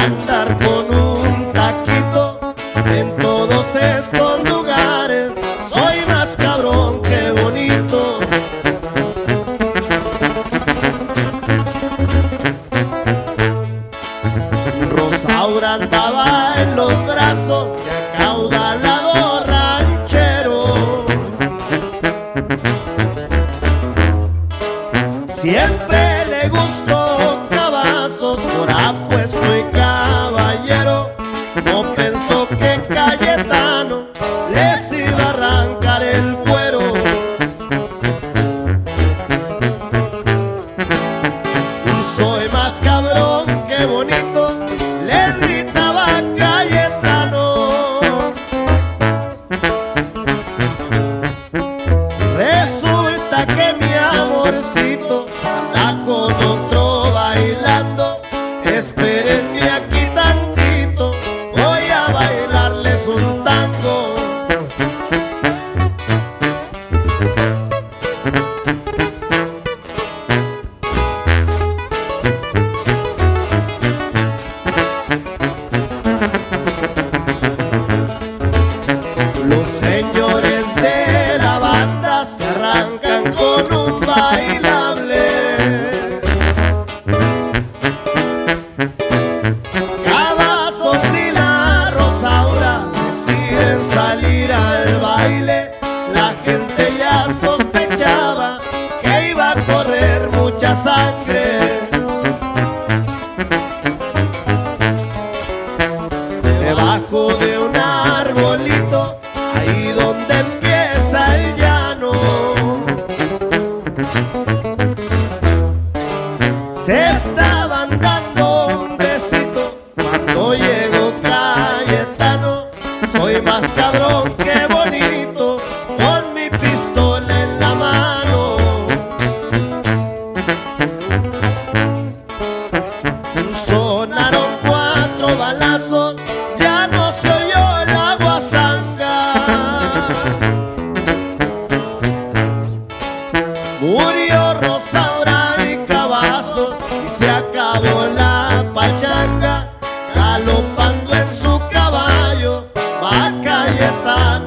andar con un taquito en todos estos lugares. Soy más cabrón que bonito. Rosaura andaba en los brazos de acaudalado ranchero. Siempre le gustó Cavazos por apuesto y caballero. No pensó que Cayetano les iba a arrancar el cuero. Soy más cabrón que bonito, le gritaba Cayetano. Resulta que mi amorcito anda con otro bailando. Espérenme aquí tantito, voy a bailarles un tango. Los señores de la banda se arrancan con un bailable. Cavazos y la Rosaura deciden salir al baile. La gente ya sospechaba que iba a correr mucha sangre. Debajo de un arbolito, ahí donde empieza el llano, se estaban dando un besito cuando llegó Cayetano. Soy más cabrón que bonito, con mi pistola en la mano. Sonaron 4 balazos, ya no se oyó la guasanga. Murió Rosaura y Cavazos y se acabó la pachanga. Galopando en su caballo va Cayetano.